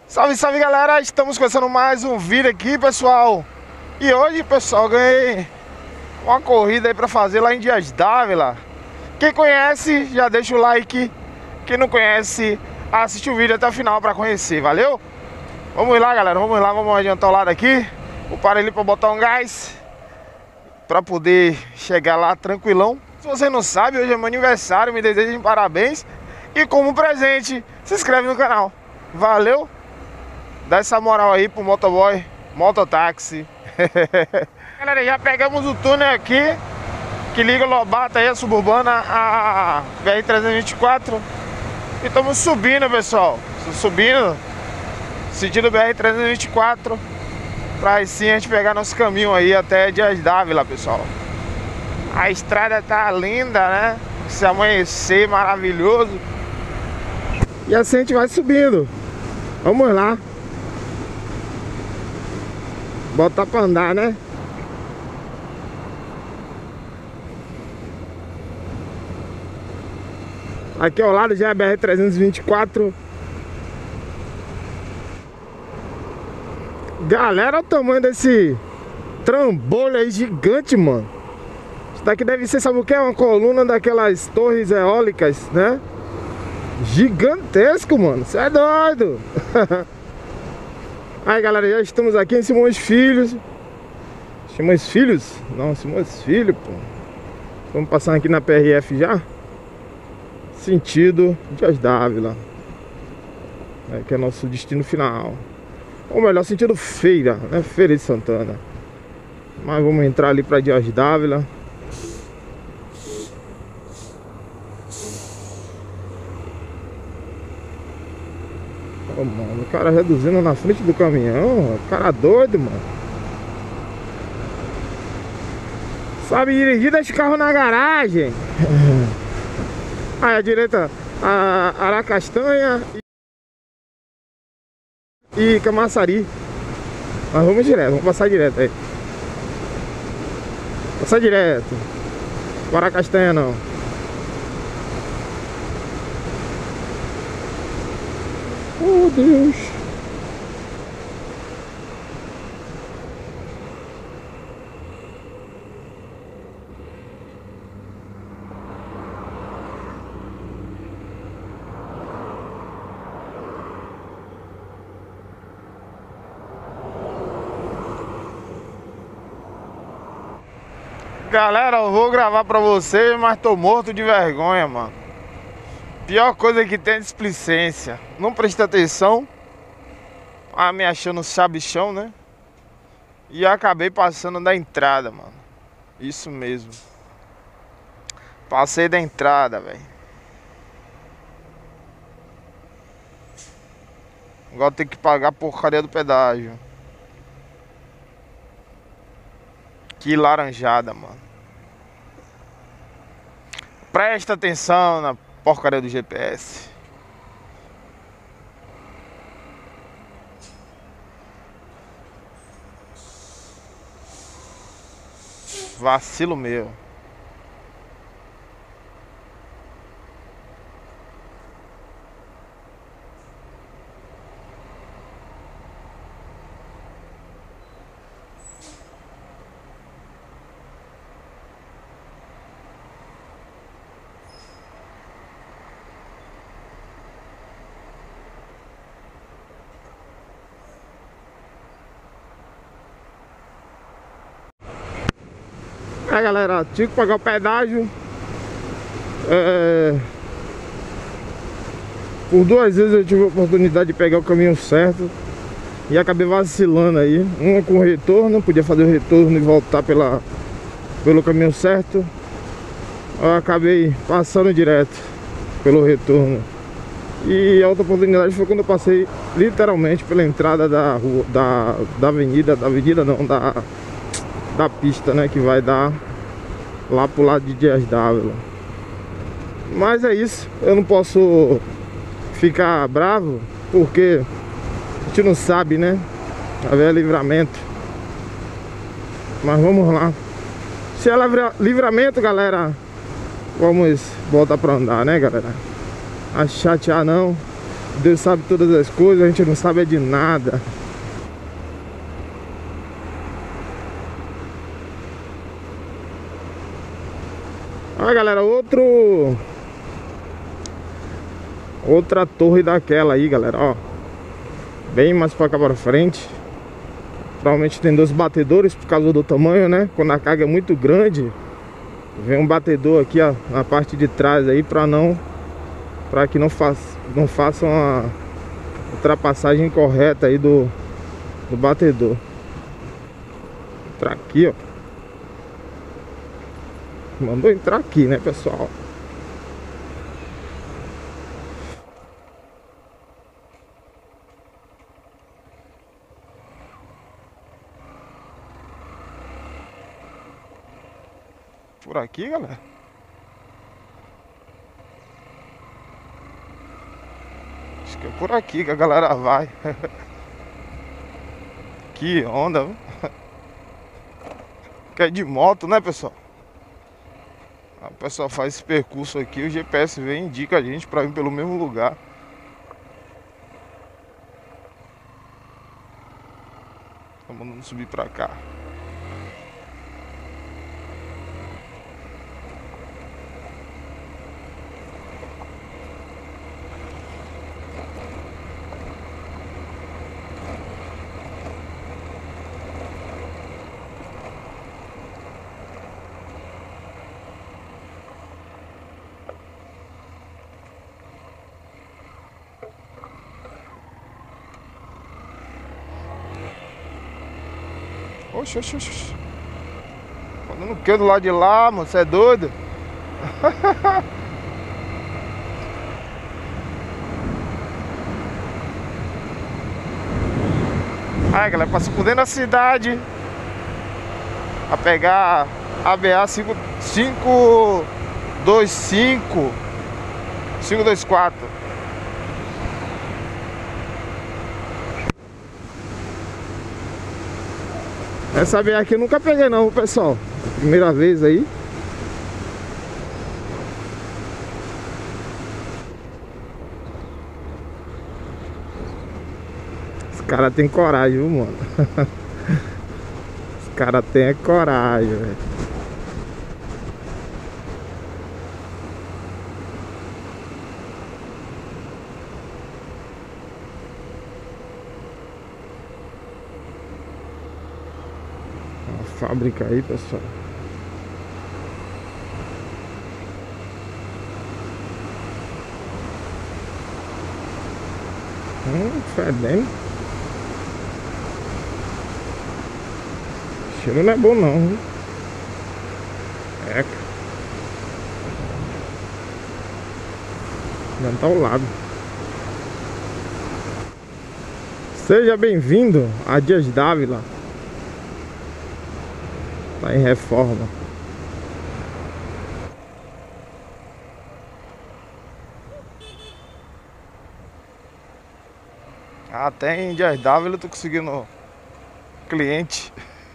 Salve, salve galera, estamos começando mais um vídeo aqui, pessoal. E hoje, pessoal, ganhei uma corrida aí pra fazer lá em Dias Dávila. Quem conhece, já deixa o like. Quem não conhece, assiste o vídeo até o final pra conhecer, valeu? Vamos lá, galera, vamos lá, vamos adiantar o lado aqui. Vou parar ali pra botar um gás pra poder chegar lá tranquilão. Se você não sabe, hoje é meu aniversário, me desejem parabéns. E como presente, se inscreve no canal. Valeu? Dá essa moral aí pro motoboy, mototáxi. Galera, já pegamos o túnel aqui que liga Lobato aí, a Suburbana, a BR-324. E estamos subindo, pessoal. Subindo sentido BR-324, pra aí sim a gente pegar nosso caminho aí até Dias Dávila, pessoal. A estrada tá linda, né? Esse amanhecer maravilhoso. E assim a gente vai subindo. Vamos lá. Botar pra andar, né? Aqui ao lado já é a BR-324. Galera, olha o tamanho desse trambolho aí gigante, mano. Isso daqui deve ser, sabe o que? Uma coluna daquelas torres eólicas, né? Gigantesco, mano. Você é doido. Aí, galera, já estamos aqui em Simões Filhos. Simões Filhos? Não, Simões Filhos, pô. Vamos passar aqui na PRF já. Sentido Dias Dávila. Que é nosso destino final. Ou melhor, sentido Feira, né? Feira de Santana. Mas vamos entrar ali pra Dias Dávila. Oh, mano, o cara reduzindo na frente do caminhão. O cara doido, mano. Sabe dirigir, deixa o carro na garagem. Aí à direita, a Aracastanha e Camaçari. Mas vamos direto, vamos passar direto aí. Passar direto. Para Castanha não. Oh, Deus. Galera, eu vou gravar pra vocês, mas tô morto de vergonha, mano. Pior coisa que tem é displicência. Não prestei atenção. Me achando sabichão, né? E acabei passando da entrada, mano. Isso mesmo. Passei da entrada, velho. Agora tem que pagar a porcaria do pedágio. Que laranjada, mano. Presta atenção na porcaria do GPS. Vacilo meu. Galera, tive que pagar o pedágio. Por duas vezes eu tive a oportunidade de pegar o caminho certo e acabei vacilando aí. Uma com retorno, podia fazer o retorno e voltar pelo caminho certo. Eu acabei passando direto pelo retorno. E a outra oportunidade foi quando eu passei literalmente pela entrada da rua, da avenida não, da pista, né, que vai dar lá pro lado de Dias Dávila. Mas é isso, eu não posso ficar bravo, porque a gente não sabe, né? Haver livramento. Mas vamos lá. Se é livramento, galera, vamos botar pra andar, né, galera? A chatear não. Deus sabe todas as coisas, a gente não sabe de nada. Olha, galera, outra torre daquela aí, galera, ó. Bem mais pra cá pra frente. Provavelmente tem 2 batedores por causa do tamanho, né? Quando a carga é muito grande, vem um batedor aqui, ó, na parte de trás aí, pra que não façam a ultrapassagem correta aí do batedor. Entrar aqui, ó. Mandou entrar aqui, né, pessoal? Por aqui, galera. Acho que é por aqui que a galera vai. Que onda, viu? Que é de moto, né, pessoal? O pessoal faz esse percurso aqui, o GPS vem e indica a gente pra vir pelo mesmo lugar. Tá mandando subir pra cá. Oxe. Falando o que do lado de lá, mano? Você é doido? Aí, galera, passou por dentro da cidade a pegar a BA 524. Essa BA aqui eu nunca peguei não, pessoal. Primeira vez aí. Os caras têm coragem, viu, mano? Os caras têm coragem, velho. Fábrica aí, pessoal. Fedendo. O cheiro não é bom não, hein? É. Já tá ao lado. Seja bem-vindo a Dias Dávila. Tá em reforma. Até em Dias Dávila eu tô conseguindo cliente.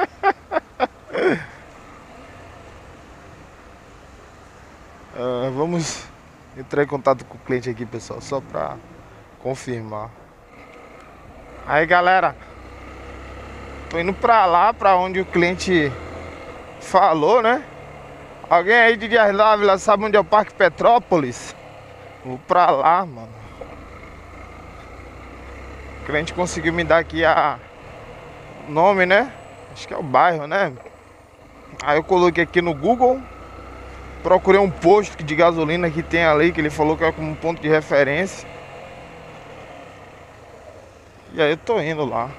Vamos entrar em contato com o cliente aqui, pessoal, só pra confirmar. Aí, galera, tô indo pra lá, pra onde o cliente falou, né? Alguém aí de Dias Dávila sabe onde é o Parque Petrópolis? Vou pra lá, mano. O cliente conseguiu me dar aqui o nome, né? Acho que é o bairro, né? Aí eu coloquei aqui no Google. Procurei um posto de gasolina que tem ali, que ele falou que é como um ponto de referência. E aí eu tô indo lá.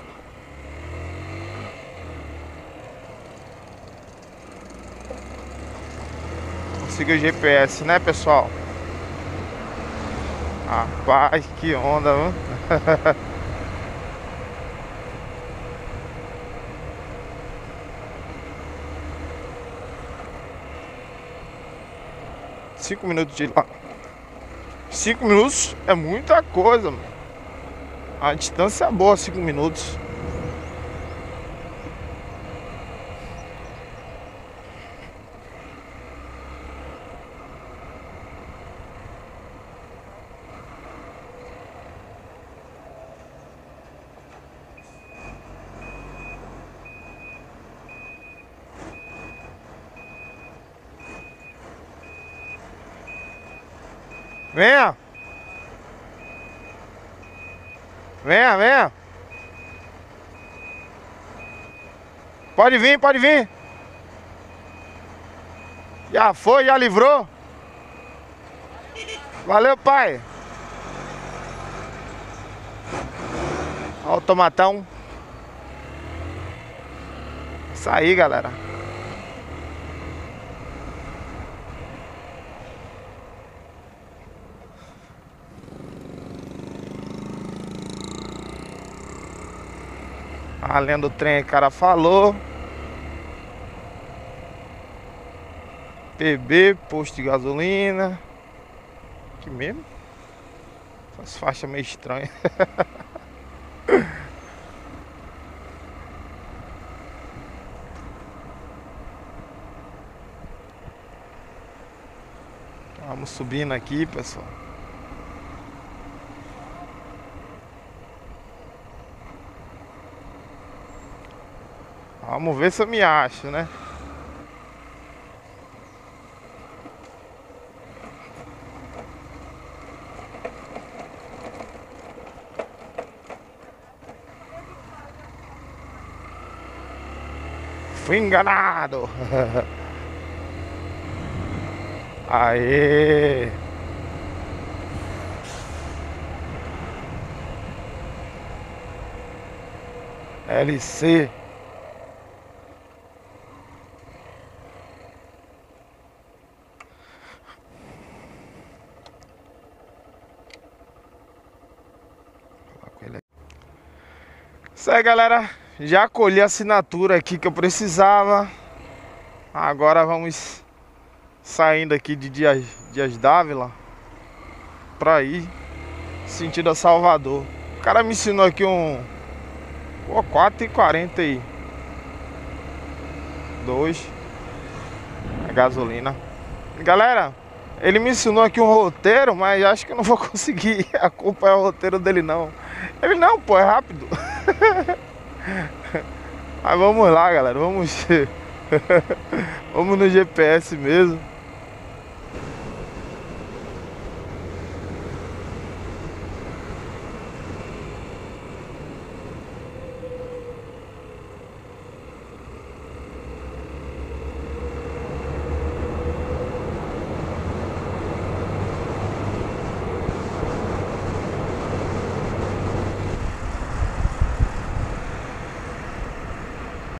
Siga o GPS, né, pessoal? Rapaz, que onda, viu? 5 minutos de lá. 5 minutos é muita coisa, mano. A distância é boa, 5 minutos. Venha. Venha, venha. Pode vir, pode vir. Já foi, já livrou. Valeu, pai. Ó o tomatão. Isso aí, galera. Além do trem, o cara falou. PB, posto de gasolina. Aqui mesmo. Essas faixas meio estranhas. Vamos subindo aqui, pessoal. Vamos ver se eu me acho, né? Fui enganado. Aê. LC. Isso aí, galera. Já colhi a assinatura aqui que eu precisava. Agora vamos saindo aqui de Dias Dávila pra ir sentido a Salvador. O cara me ensinou aqui um 4,42 a gasolina. Galera, ele me ensinou aqui um roteiro, mas acho que eu não vou conseguir acompanhar o roteiro dele não. Ele não, pô, é rápido. Mas vamos lá, galera, vamos vamos no GPS mesmo.